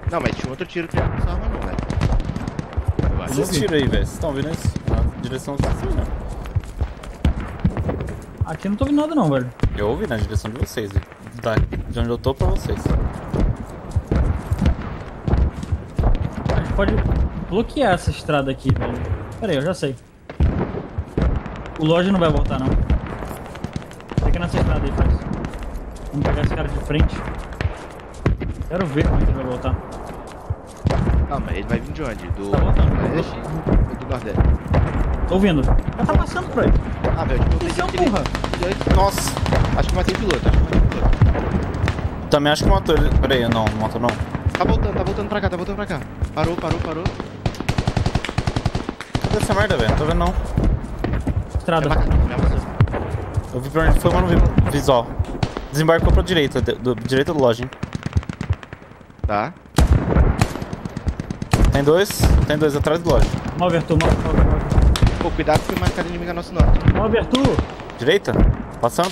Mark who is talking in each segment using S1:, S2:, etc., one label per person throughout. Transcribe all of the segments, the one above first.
S1: Não, mas tinha outro tiro que não era arma não, velho. Eu acho.
S2: Esses tiros aí, velho. Vocês estão vendo isso? Na direção de vocês, né?
S3: Aqui eu não tô vendo nada não, velho.
S2: Eu ouvi na direção de vocês. De onde eu tô pra vocês.
S3: A gente pode bloquear essa estrada aqui, velho. Pera aí, eu já sei. O loja não vai voltar, não. Fica nessa estrada aí, faz. Vamos pegar esse cara de frente. Quero ver como é que ele vai voltar.
S1: Calma, ele vai vir de onde? Do
S3: Tá voltando.
S1: Nordeste ou do Nordeste?
S3: Tô ouvindo. Já tá passando por aí.
S1: Ah, velho, tipo,
S3: Isso é um
S1: aquele-
S3: porra.
S2: Nossa!
S1: Acho que matei o piloto, acho que matei o piloto.
S2: Também acho que matou ele. Pera aí, não matou não.
S1: Tá voltando pra cá, tá voltando pra cá. Parou.
S2: Cadê essa merda, velho? Não tô vendo não.
S3: Estrada.
S1: Me amassou.
S2: Eu vi pra onde foi, mas não vi visual. Desembarcou pra direita, direita do loja, hein?
S1: Tá.
S2: Tem dois atrás do loja.
S3: Move, Arthur, move.
S1: Pô, cuidado que marcar inimigo a nosso norte.
S3: Move, Arthur.
S2: Direita? Passando.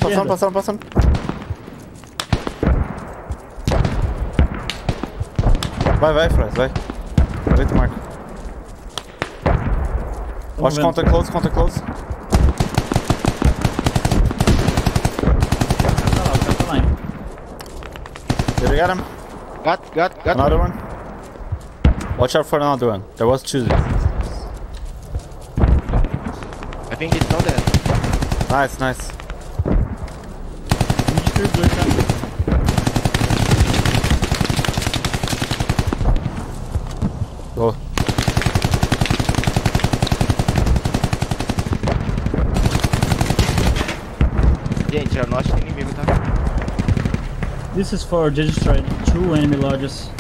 S2: Vai, Frost, vai. Aproveita o marco. Watch conta close.
S3: Tá lá, o cara tá lá, hein.
S2: Did you get him?
S1: Got.
S2: Another one? Watch out for another one. There was two.
S1: I think it's not there.
S2: Nice.
S3: Me destruiu dois, cara.
S2: Go.
S1: Gente, a nossa tem inimigo, tá?
S3: This is for destroy 2 enemy lodges.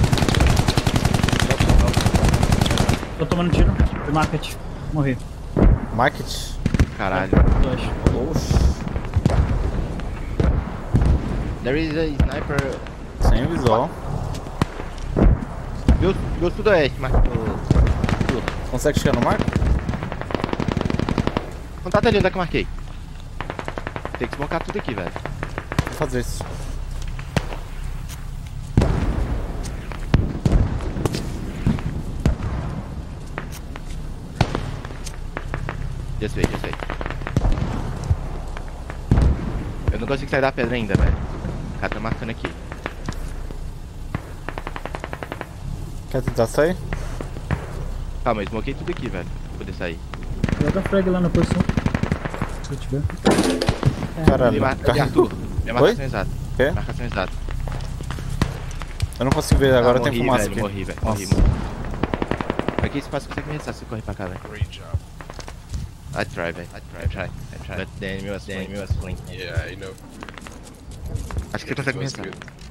S3: Tô tomando tiro. The market. Morri.
S2: Market?
S1: Caralho.
S3: Dois.
S2: Oxi.
S1: There is a sniper.
S2: Sem visual.
S1: Viu sudoeste, mas.
S2: Consegue chegar no marco?
S1: Contata ali onde é que eu marquei. Tem que smocar tudo aqui, velho.
S2: Vou fazer isso.
S1: Just wait. Eu não consigo sair da pedra ainda, velho. O cara tá marcando aqui.
S2: Quer tentar sair?
S1: Calma, eu smoquei tudo aqui, velho. Pra poder sair.
S3: Joga frag lá na posição. Se eu tiver.
S2: Caralho.
S1: Arthur, minha
S2: Oi?
S1: marcação exata.
S2: Quê?
S1: Marcação exata.
S2: Eu não consigo ver, agora tem
S1: morri,
S2: fumaça
S1: velho,
S2: aqui.
S1: Morri, velho.
S2: Nossa.
S1: Morri. Aqui esse espaço consegue me arrastar se eu correr pra cá, velho.
S4: Great job.
S1: I try, velho. I try. But the enemy was flanking.
S4: Yeah, I know.
S1: Acho que você consegue me
S4: Was
S1: arrastar.
S4: good.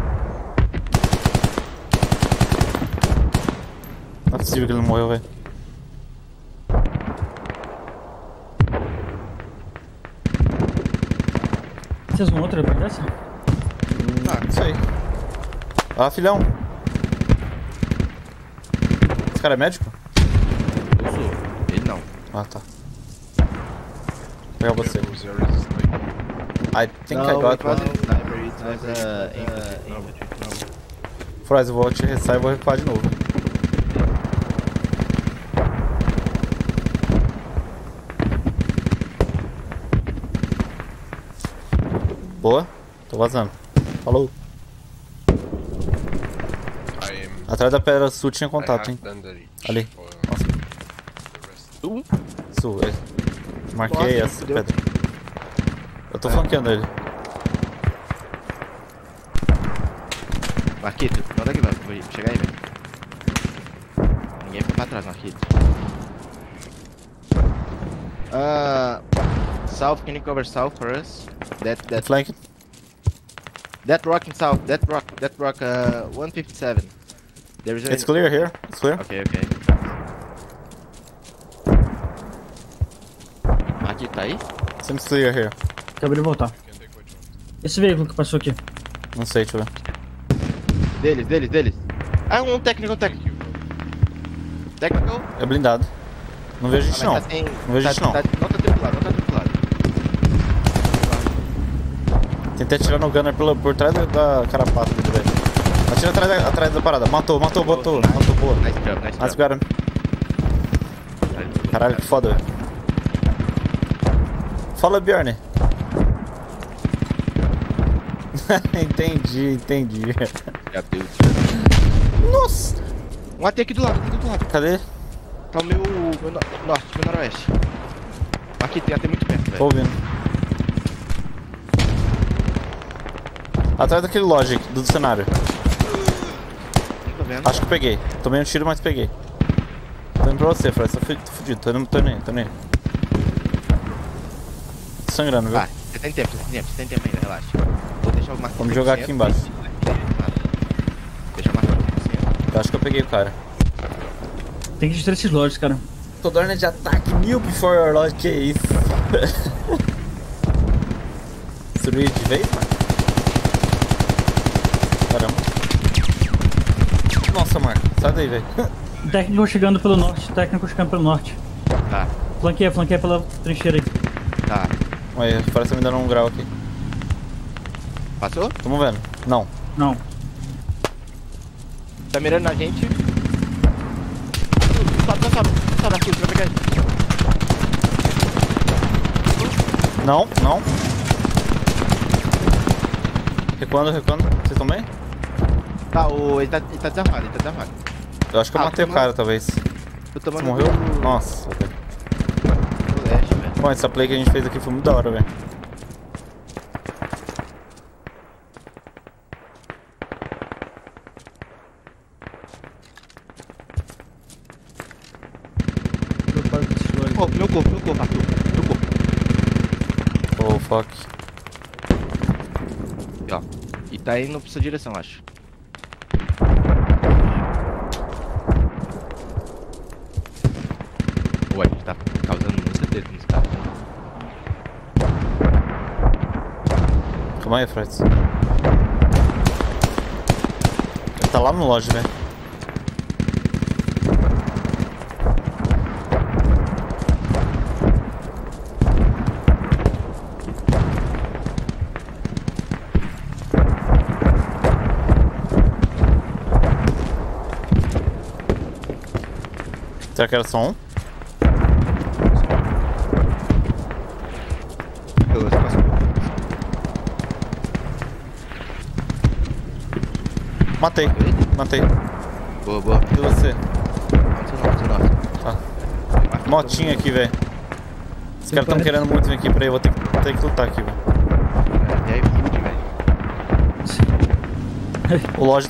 S2: Não é possível que ele não morreu, velho.
S3: Vocês vão outra depois dessa?
S2: Não sei. Ah, filhão. Esse cara é médico?
S1: Eu sou. Ele não.
S2: Ah, tá. Vou pegar você.
S4: There is a sniper.
S2: I think I got
S1: it was
S2: one.
S1: a sniper, it was a infantry.
S2: Froz, eu vou te ressar e vou recuar de novo. Boa. Tô vazando. Falou.
S4: I am.
S2: Atrás da pedra sul tinha contato,
S4: I
S2: hein?
S4: have done the reach
S2: Ali.
S4: for
S2: Nossa.
S4: the rest.
S2: Sul, é. Marquei
S1: Nossa,
S2: essa
S1: fudeu.
S2: pedra. Eu tô flanqueando ele.
S1: Marquito, onde é que vai? Vou chegar aí, velho. Ninguém fica pra trás, Marquito. South, can you cover south for us?
S2: Flank.
S1: That rock in south, that rock, 157. There is a...
S2: It's clear here. It's clear.
S1: Okay. Marquito, tá aí?
S2: Seems clear here.
S3: Acabei de voltar.
S4: Can take what you want.
S3: Esse veículo que passou aqui.
S2: Não sei, deixa eu ver.
S1: Deles. Ah, um técnico. Technical?
S2: É blindado. Não vejo gente não.
S1: Mas tá sem...
S2: Não vejo gente não.
S1: Não tá tripulado.
S2: Tentei atirar no gunner por trás da carapata do velho. Atira atrás da parada. Matou, botou. Matou, boa.
S1: Nice job, nice
S2: Nice,
S1: job.
S2: got him. Caralho, que foda, velho. Fala, Bjorn. Entendi.
S1: Já deu.
S2: Nossa!
S1: Um AT aqui do lado,
S2: Cadê?
S1: Tá o meu norte, meu noroeste. Aqui tem AT muito perto,
S2: Tô
S1: velho.
S2: ouvindo. Atrás daquele logic do cenário.
S1: Tô vendo.
S2: Acho que peguei. Tomei um tiro, mas peguei. Tô indo pra você, Fred. Tô fudido. Tô nem. Tô sangrando, viu?
S1: Vai, você tem tempo ainda, relaxa. Vou deixar o marcador.
S2: Vamos jogar aqui embaixo.
S1: Deixa eu marcar aqui.
S2: Eu acho que eu peguei o cara.
S3: Tem que destruir esses lojas, cara.
S2: Codorna de ataque 1000 before your logic. Que isso? Destruir de vez, mano? Caramba. Nossa, Marco. Sai daí, velho.
S3: Técnico chegando pelo norte.
S1: Tá,
S3: Flanqueia pela trincheira aí.
S1: tá.
S2: Aí, parece que me dando um grau aqui.
S1: Passou?
S2: Tamo vendo. Não.
S3: Não.
S1: Tá mirando na gente. Sobe, Arthur, vai pegar ele.
S2: Não. Recuando. Vocês estão bem?
S1: Tá, ele tá desarmado,
S2: Eu acho que eu matei o cara, talvez.
S1: Eu
S2: Você
S1: tô mandando
S2: morreu? Nossa, velho.
S1: do leste, velho.
S2: Bom, essa play que a gente fez aqui foi muito da hora, velho.
S1: Oh, meu corpo, Arthur. Meu corpo.
S2: Oh, fuck.
S1: Aqui, ó. E tá indo pra sua direção, acho. Pô, a gente tá causando muita treta nos caras.
S2: Calma aí, Fred. Ele tá lá no loja, velho. Será que era só um?
S1: Beleza, passou.
S2: Matei.
S1: Boa.
S2: E você?
S1: Não.
S2: Tá. Motinha aqui, velho. Os caras tão querendo muito vir aqui pra aí, eu vou ter que lutar aqui, velho.
S1: E aí, fude, velho.
S2: O loja.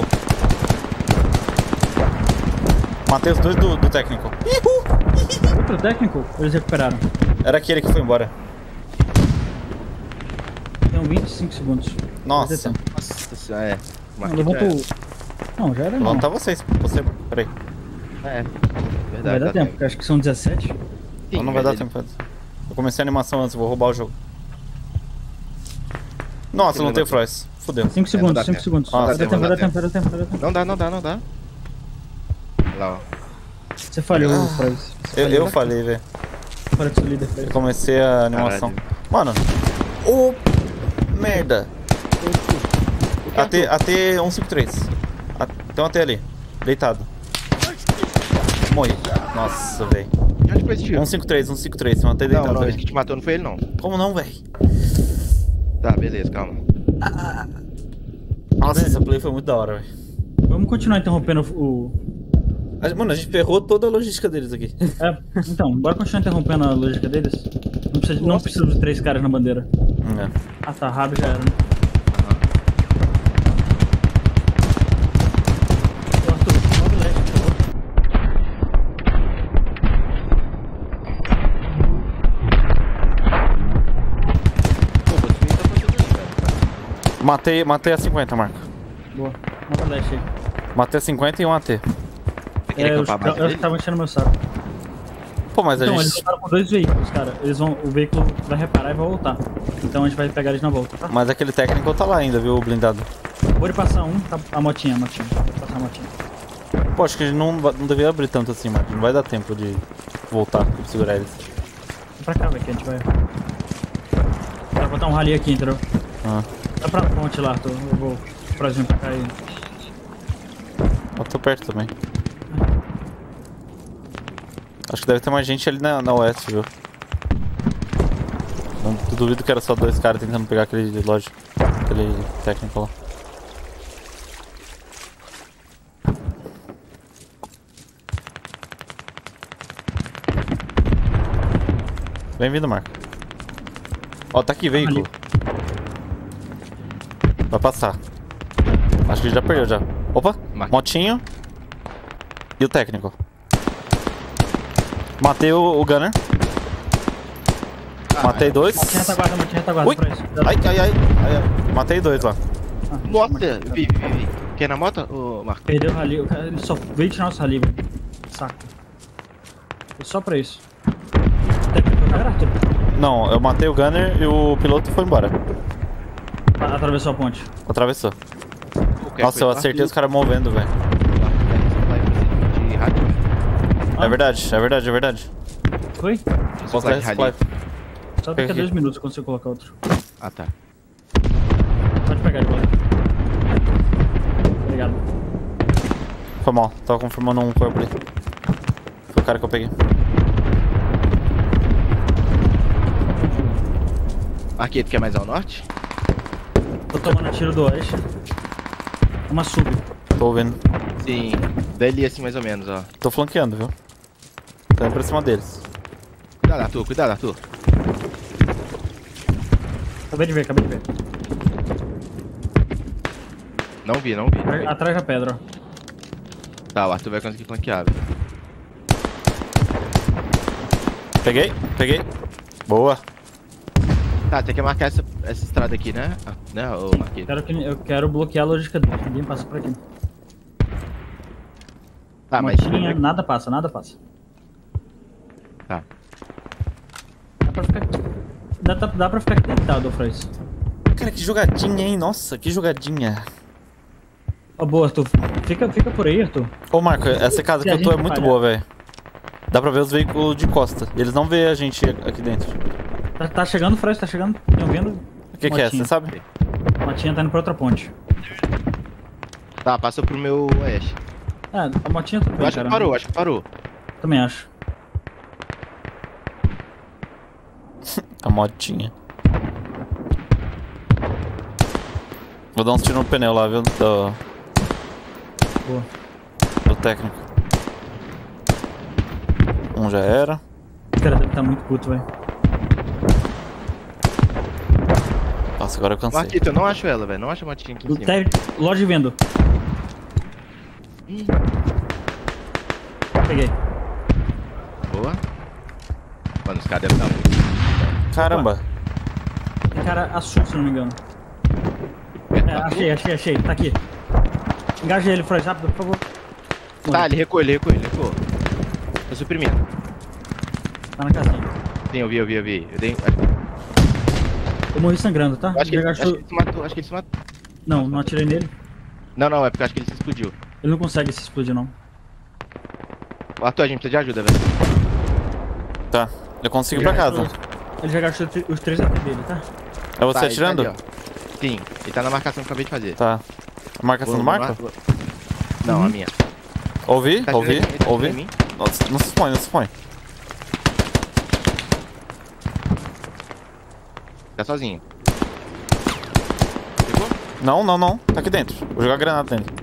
S2: Matei os dois do técnico.
S3: Outro técnico? Eles recuperaram.
S2: Era aquele que foi embora.
S3: Tem 25 segundos.
S2: Nossa.
S3: Vai ter tempo.
S1: Nossa senhora, é.
S3: Não, levanta o... Não, já era não.
S2: Levantar vocês. Você. Peraí.
S1: É,
S3: Não
S1: verdade.
S3: vai dar tempo, porque acho que são 17.
S1: Sim,
S2: Não vai dar
S1: mas
S2: tempo. Eu comecei a animação antes, vou roubar o jogo. Nossa, não tem o Frost. Fudeu.
S3: 5 segundos,
S1: dá
S3: 5
S1: tempo.
S3: segundos.
S2: Nossa,
S3: Vai dar tempo, vai dar tempo.
S1: Não dá. Olha lá, ó.
S3: Você falhou, Frost.
S2: Eu falei, velho.
S3: Fora do seu líder,
S2: Eu
S3: Frost.
S2: comecei a animação.
S1: Caralho.
S2: Mano. Merda. AT 153. Tem um AT ali. Deitado. Morri. Nossa, velho.
S1: E onde foi esse tiro?
S2: 153. Tem um AT deitado
S1: Não,
S2: ali.
S1: esse que te matou não foi ele, não.
S2: Como não, velho?
S1: Tá, beleza, calma.
S2: Nossa, essa play foi muito da hora, velho.
S3: Vamos continuar interrompendo o...
S2: Mano, a gente ferrou toda a logística deles aqui.
S3: É, então, bora continuar interrompendo a lógica deles. Não precisa de 3 caras na bandeira.
S2: É.
S3: Ah tá, rápido já era, né? Ô, Arthur, sobe leste, por favor.
S1: Pô, vou destruir essa procedura, cara.
S2: Matei a 50, Marco.
S3: Boa, sobe leste aí.
S2: Matei a 50 e um AT.
S1: Você queria acampar a base
S3: Eu
S1: dele?
S3: tava enchendo meu saco.
S2: Pô, mas a
S3: Então, eles
S2: gente.
S3: voltaram com 2 veículos, cara. O veículo vai reparar e vai voltar. Então a gente vai pegar eles na volta, tá?
S2: Mas aquele técnico tá lá ainda, viu, o blindado.
S3: Pode passar um, tá? A motinha. Pode passar a motinha.
S2: Pô, acho que a gente não deveria abrir tanto assim, Marco. Não vai dar tempo de voltar pra segurar eles.
S3: Vem pra cá, velho, que a gente vai... Vai botar um rally aqui, entendeu?
S2: Ah.
S3: Dá pra ponte lá, Arthur. Eu vou pra cá e...
S2: perto também. Acho que deve ter mais gente ali na oeste, viu? Não duvido que era só 2 caras tentando pegar aquele loja. Aquele técnico lá. Bem-vindo, Marco. Ó, tá aqui, veículo. Vai passar. Acho que ele já perdeu já. Opa, motinho. E o técnico. Matei o Gunner. Matei 2.
S3: Motinha retaguarda,
S2: Ui.
S3: pra isso.
S2: Ai. Matei 2 lá.
S1: Moto, vi. Quer na moto, ô Marco?
S3: Perdeu o rally, ele só veio tirar nosso rally, velho. Saco. Foi só pra isso. Técnico tá grátis.
S2: Não, eu matei o Gunner e o piloto foi embora.
S3: Atravessou a ponte.
S2: Atravessou. Nossa, eu acertei os caras movendo, velho.
S1: De rádio.
S2: É verdade.
S3: Foi?
S2: Posso dar resupply.
S3: Só daqui a 2 minutos quando você colocar outro.
S1: Ah, tá.
S3: Pode pegar ele, colega. Obrigado.
S2: Foi mal, tava confirmando um corpo ali. Foi o cara que eu peguei.
S1: Marquito, quer mais ao norte?
S3: Tô tomando tiro do oeste. Uma sub.
S2: Tô ouvindo.
S1: Sim, dali assim mais ou menos, ó.
S2: Tô flanqueando, viu? Tô indo pra cima deles.
S1: Cuidado, Arthur.
S3: Acabei de ver.
S1: Não vi.
S3: Atrás da pedra, ó.
S1: Tá, o Arthur vai conseguir flanquear, velho.
S2: Peguei. Boa.
S1: Tá, tem que marcar essa estrada aqui, né? Ah, né, ô Marquito?
S3: Eu quero bloquear a logística dele. Ninguém passa por aqui.
S1: Tá, mas...
S3: Motinha, nada passa.
S1: Tá.
S3: Dá pra ficar aqui deitado, Frais.
S2: Cara, que jogadinha, hein? Nossa, que jogadinha.
S3: Ó, boa, Arthur. Fica por aí, Arthur.
S2: Ô, Marco, essa casa que eu tô é muito boa, velho. Dá pra ver os veículos de costa. Eles não veem a gente aqui dentro.
S3: Tá chegando, Frais, tá chegando. Estão vendo?
S2: O que é? Você sabe?
S3: A motinha tá indo pra outra ponte.
S1: Tá, passou pro meu oeste.
S3: A motinha tudo
S1: Eu
S3: bem,
S1: acho
S3: cara.
S1: que parou.
S3: Também acho.
S2: A motinha. Vou dar uns tiros no pneu lá, viu?
S3: Boa.
S2: Do técnico. Um já era.
S3: O cara deve tá muito puto, velho.
S2: Nossa, agora eu cansei.
S1: Marquito, eu não acho ela, velho. Não acho a motinha aqui em cima.
S3: Loja vendo. Peguei.
S1: Boa. Mano, os caras devem estar muito.
S2: Caramba.
S3: Tem cara azul, se não me engano. Achei. Tá aqui. Engaja ele, Frost, rápido, por favor.
S1: Tá, ele recuou. Tô suprimindo.
S3: Tá na casinha.
S1: Sim, eu vi. Eu dei...
S3: Eu morri sangrando, tá?
S1: Acho que
S3: Já
S1: ele
S3: gastou-
S1: se matou.
S3: Não atirei nele.
S1: Não, é porque eu acho que ele se explodiu.
S3: Ele não consegue se explodir, não.
S1: Arthur, a gente precisa de ajuda, velho.
S2: Tá. Eu consigo ir pra casa.
S3: Ele já gastou os 3 AP dele, tá?
S2: É você
S1: Tá, ele
S2: atirando?
S1: tá ali, ó. Sim, ele tá na marcação que eu acabei de fazer.
S2: Tá. A marcação do Marco?
S1: Não, a minha.
S2: Ouvi.
S1: Tá atirando em mim?
S2: Nossa, não se expõe.
S1: Tá sozinho. Pegou?
S2: Não. Tá aqui dentro. Vou jogar granada nele.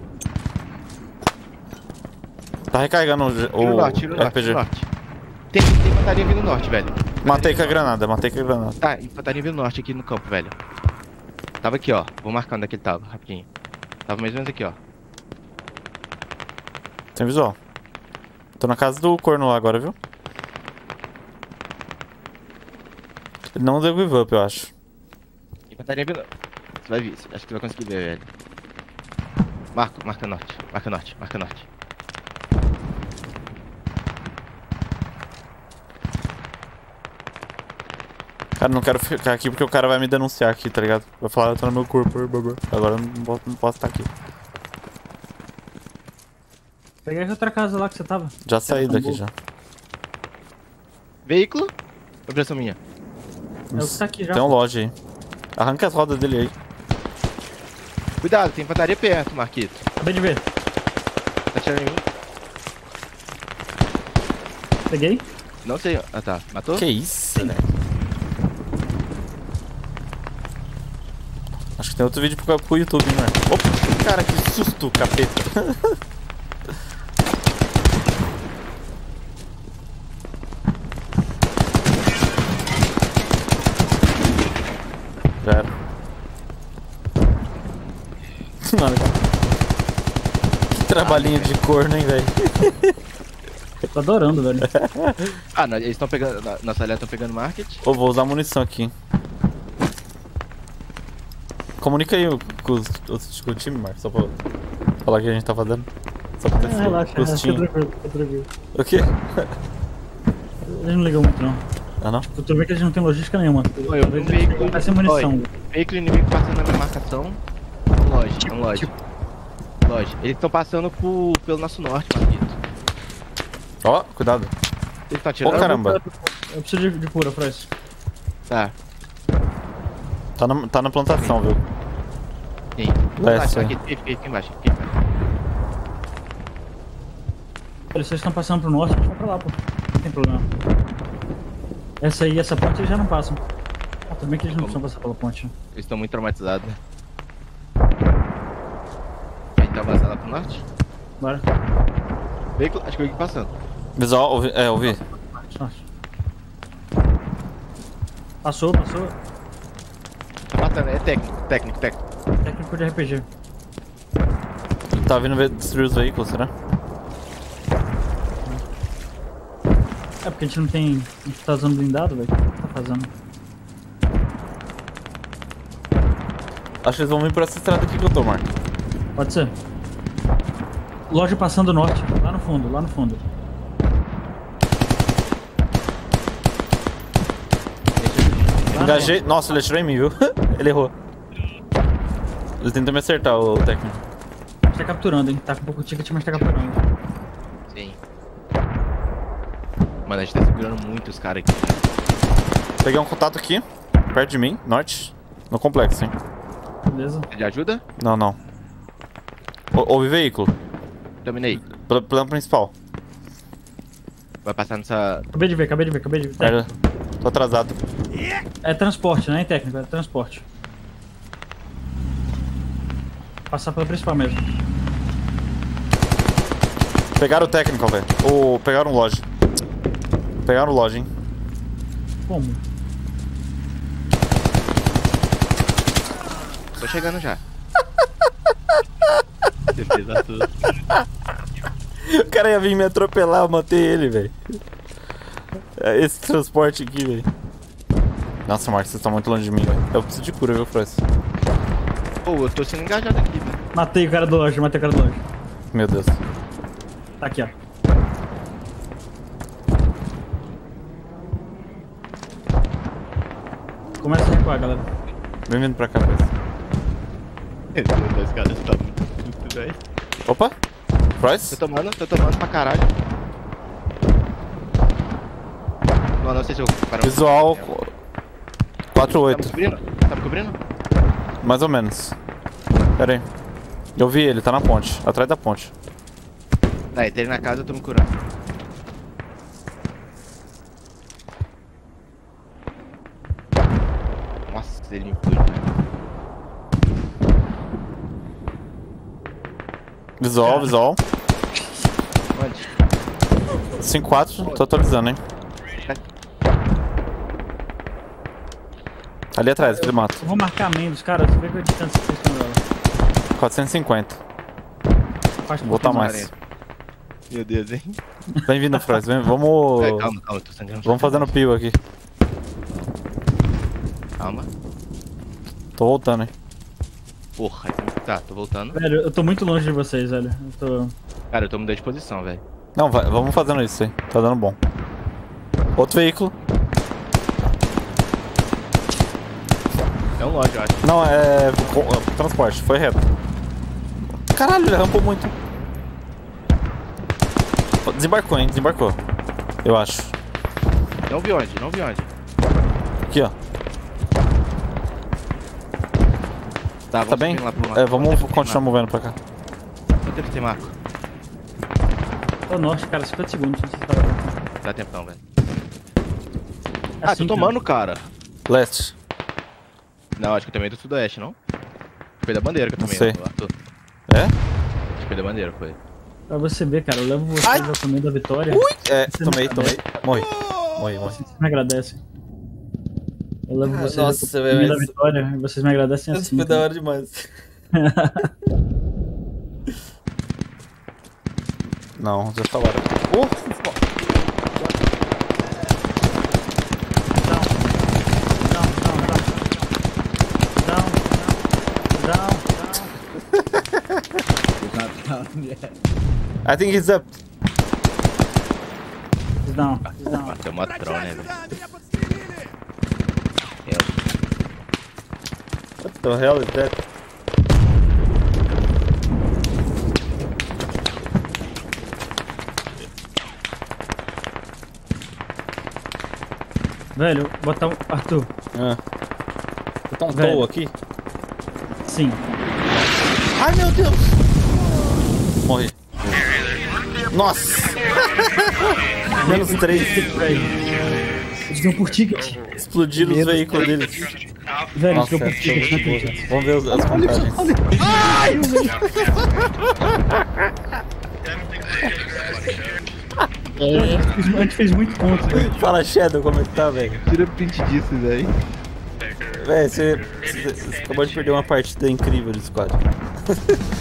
S2: Tá recarregando o
S1: Tira o norte.
S2: RPG.
S1: Tem infantaria vindo do norte, velho.
S2: Matei com a granada.
S1: Tá, infantaria vindo do norte aqui no campo, velho. Tava aqui, ó. Vou marcar onde é que ele tava, rapidinho. Tava mais ou menos aqui, ó.
S2: Tem visual. Tô na casa do corno lá agora, viu? Ele não deu give up, eu acho.
S1: Infantaria vindo... Você vai ver, acho que você vai conseguir ver, velho. Marca norte.
S2: Cara, não quero ficar aqui porque o cara vai me denunciar aqui, tá ligado? Vai falar, eu tô no meu corpo, agora eu não posso estar aqui.
S3: Peguei outra casa lá que você tava.
S2: Já saí daqui já.
S1: Veículo? Operação minha.
S3: É o que tá aqui já.
S2: Tem um loja aí. Arranca as rodas dele aí.
S1: Cuidado, tem infantaria perto, Marquito.
S3: Acabei de ver.
S1: Tá tirando em mim.
S3: Peguei.
S1: Não sei. Ah, tá. Matou?
S2: Que isso, velho? Acho que tem outro vídeo pro YouTube, né? Opa, cara, que susto, capeta. Já era. Mano, que trabalhinho de corno, hein, velho?
S3: Tô adorando, velho.
S1: Ah, não, eles estão pegando. Nossa aliados estão pegando market.
S2: Ô, vou usar munição aqui. Comunica aí com o time, Marcos, só pra falar que a gente tá fazendo. Só pra ter esse
S3: Relaxa, fica
S2: gostinho.
S3: tranquilo, fica tranquilo.
S2: O quê?
S3: Eles não ligam muito, não.
S2: Ah, não?
S3: Tu vê que eles não tem logística nenhuma.
S1: Oi, eu vi um veículo.
S3: Vai ser munição.
S1: Oi, veículo inimigo passando na minha marcação. Loja, loja. Loja. Eles estão passando pelo nosso norte, Marquito.
S2: Ó, cuidado.
S1: Eles estão atirando.
S2: Ô, caramba.
S3: Eu preciso de cura pra isso.
S1: Tá,
S2: Tá na plantação, viu?
S1: sim.
S2: Leste,
S1: Aqui embaixo, aqui embaixo.
S3: Vocês estão passando pro norte, a gente vai pra lá, pô. Não tem problema. Essa aí, essa ponte eles já não passam. Ah, tudo bem que eles não precisam passar pela ponte.
S1: Eles estão muito traumatizados. A gente tá avançando lá pro norte?
S3: Bora.
S1: Veículo, acho que o veículo passando.
S2: Visual, ouvi.
S3: Norte. Passou.
S1: Tá matando, é técnico.
S3: Técnico de RPG.
S2: Tá vindo ver destruir os veículos, será?
S3: É porque a gente não tem. A gente tá usando blindado, velho. O que tá fazendo?
S2: Acho que eles vão vir por essa estrada aqui que eu tô, Marco.
S3: Pode ser. Loja passando norte, lá no fundo. Lá
S2: Engajei. Nossa, ele atirou em mim, viu? Ele errou. Ele tentou me acertar, o técnico.
S3: A gente tá capturando, hein? Tá com pouco ticket, mas tá capturando.
S1: Sim. Mano, a gente tá segurando muito os caras aqui.
S2: Peguei um contato aqui, perto de mim, norte. No complexo, hein?
S3: Beleza?
S1: Ele ajuda?
S2: Não. Houve veículo.
S1: Dominei.
S2: Plano principal.
S1: Vai passar nessa.
S3: Acabei de ver.
S2: Pera, tô atrasado.
S3: É transporte, não é técnico, é transporte. Passar pela principal mesmo.
S2: Pegaram o técnico, velho. Pegaram o loja. Pegaram o loja, hein?
S3: Como?
S1: Tô chegando já. Defesa tudo.
S2: O cara ia vir me atropelar, eu matei ele, velho. Esse transporte aqui, velho. Nossa, Marcos, vocês estão muito longe de mim, velho. Eu preciso de cura, viu, Frost?
S1: Pô, eu tô sendo engajado aqui, velho.
S3: Matei o cara do loja,
S2: Meu Deus.
S3: Tá aqui, ó. Começa a recuar, galera.
S2: Vem vindo pra cá, Frost.
S1: Meu Deus, os caras tá muito puto, velho.
S2: Opa! Frost?
S1: Tô tomando pra caralho. Não sei se eu vou parar.
S2: Visual
S1: Tá me
S2: 4-8.
S1: cobrindo? Tá me cobrindo?
S2: Mais ou menos. Pera aí. Eu vi ele, tá na ponte. Atrás da ponte.
S1: Tá, entrei na casa, eu tô me curando. Nossa, ele me foi, velho.
S2: Visual.
S1: Onde?
S2: 5-4, tô atualizando, hein? Ali atrás, aquele mato.
S3: Eu vou marcar main dos caras, vê qual a distância que vocês estão dela.
S2: 450.
S3: Faz
S2: Vou botar
S3: pouquinho
S2: mais.
S1: Meu Deus, hein?
S2: Bem-vindo, Frost. Vamos.
S1: Calma, eu tô sangrando.
S2: Vamos fazendo pio aqui.
S1: Calma.
S2: Tô voltando, hein?
S1: Porra, tá, tô voltando.
S3: Velho, eu tô muito longe de vocês, velho.
S1: Cara, eu tô mudando de posição, velho.
S2: Não, vamos fazendo isso aí. Tá dando bom. Outro veículo.
S1: É um loja, eu acho.
S2: Não, transporte, foi reto. Caralho, ele rampou muito. Desembarcou, hein? Desembarcou. Eu acho.
S1: Não vi onde.
S2: Aqui, ó.
S1: Tá
S2: Tá bem?
S1: subir lá pro lado.
S2: Vamos continuar movendo pra cá.
S1: Quanto tempo tem, Marco?
S3: Ô, norte, cara, 50 segundos. Não sei se tava bom.
S1: Dá tempo não, velho.
S3: É
S1: Ah,
S3: assim,
S1: tô tomando, cara.
S2: Leste.
S1: Não, acho que eu tomei do sudoeste, não? Foi da bandeira que eu
S2: Não
S1: tomei,
S2: sei.
S1: né, Arthur?
S2: É?
S1: Acho que foi da bandeira, foi.
S3: Pra você ver, cara, eu levo vocês
S2: Ai.
S3: ao caminho da vitória.
S2: É,
S3: Você
S2: tomei.
S3: não sabe.
S2: Morri. Morri.
S3: Vocês me agradecem. Eu levo vocês
S2: Nossa,
S3: ao caminho
S2: velho,
S3: da vitória e vocês me agradecem
S2: Isso
S3: assim.
S2: foi da
S3: cara.
S2: hora demais. Não, já falaram. I think he's up.
S3: Down.
S1: Matei o matrão, né, velho?
S2: What the hell is that?
S3: Velho, botar um. Arthur,
S2: Botar um
S3: Velho.
S2: tow aqui?
S3: sim.
S2: Ai meu Deus! Morri. Nossa! Menos 3.
S3: Velho. Eles dão por ticket.
S2: Explodiram os veículos deles.
S3: Velho,
S2: Nossa,
S3: eles dão por
S2: essa
S3: ticket, não
S2: foi muito
S3: acredito.
S2: boa. Vamos ver as contagens.
S3: A gente fez muito ponto, velho.
S2: Fala Shadow, como é que tá, velho?
S1: Tira print disso, velho.
S2: Véi, você acabou de perder uma partida incrível de squad.